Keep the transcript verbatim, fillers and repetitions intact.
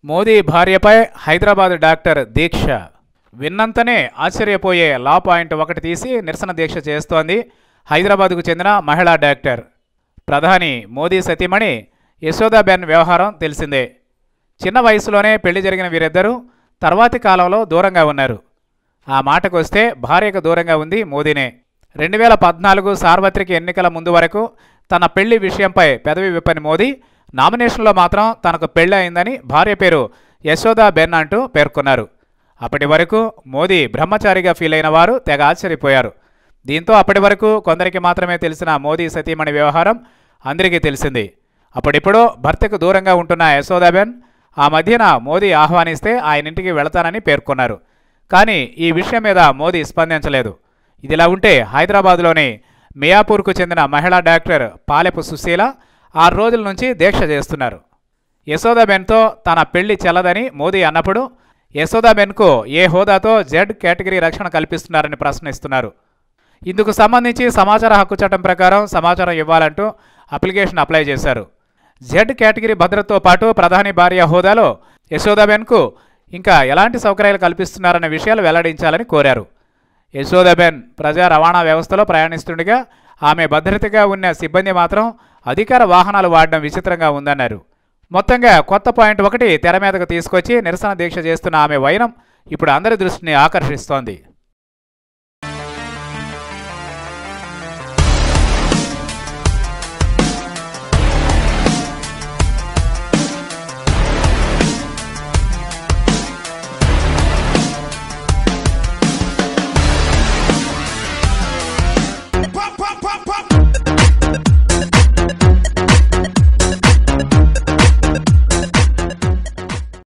మోదీ భార్యపై హైదరాబాద్ డాక్టర్ దీక్ష. విన్నంతనే ఆశ్చర్యపోయే లా పాయింట్ ఒకటి తీసి నిరసన దీక్ష చేస్తోంది హైదరాబాద్కు చెందిన మహిళా డాక్టర్. ప్రధాని మోదీ సతీమణి యశోదాబెన్ వ్యవహారం తెలిసిందే. చిన్న వయసులోనే పెళ్లి జరిగిన వీరిద్దరూ తర్వాతి కాలంలో దూరంగా ఉన్నారు. ఆ మాటకొస్తే భార్యకు దూరంగా ఉంది మోదీనే. రెండు వేల పద్నాలుగు సార్వత్రిక ఎన్నికల ముందు వరకు తన పెళ్లి విషయంపై పెదవి విప్పని మోదీ నామినేషన్లో మాత్రం తనకు పెళ్లి అయిందని భార్య పేరు యశోదాబెన్ అంటూ పేర్కొన్నారు. అప్పటి వరకు మోదీ బ్రహ్మచారిగా ఫీల్ అయిన వారు తెగ ఆశ్చర్యపోయారు. దీంతో అప్పటి వరకు కొందరికి మాత్రమే తెలిసిన మోదీ సతీమణి వ్యవహారం అందరికీ తెలిసింది. అప్పుడిప్పుడో భర్తకు దూరంగా ఉంటున్న యశోదాబెన్ ఆ మధ్యన మోదీ ఆహ్వానిస్తే ఆయన ఇంటికి వెళతానని పేర్కొన్నారు. కానీ ఈ విషయం మీద మోదీ స్పందించలేదు. ఇదిలా ఉంటే హైదరాబాద్లోని మియాపూర్కు చెందిన మహిళా డాక్టర్ పాలెపు సుశీల ఆరు రోజుల నుంచి దీక్ష చేస్తున్నారు. యశోదాబెన్తో తన పెళ్లి చెల్లదని మోదీ అన్నప్పుడు యశోదాబెన్కు ఏ హోదాతో జెడ్ కేటగిరీ రక్షణ కల్పిస్తున్నారని ప్రశ్నిస్తున్నారు. ఇందుకు సంబంధించి సమాచార హక్కు చట్టం ప్రకారం సమాచారం ఇవ్వాలంటూ అప్లికేషన్ అప్లై చేశారు. జెడ్ కేటగిరీ భద్రతతో పాటు ప్రధాని భార్య హోదాలో యశోదాబెన్కు ఇంకా ఎలాంటి సౌకర్యాలు కల్పిస్తున్నారనే విషయాలు వెల్లడించాలని కోరారు. యశోదాబెన్ ప్రజా రవాణా వ్యవస్థలో ప్రయాణిస్తుండగా ఆమె భద్రతగా ఉన్న సిబ్బంది మాత్రం అధికార వాహనాలు వాడడం విచిత్రంగా ఉందన్నారు. మొత్తంగా కొత్త పాయింట్ ఒకటి తెర మీదకు తీసుకొచ్చి నిరసన దీక్ష చేస్తున్న ఆమె వైనం ఇప్పుడు అందరి దృష్టిని ఆకర్షిస్తోంది.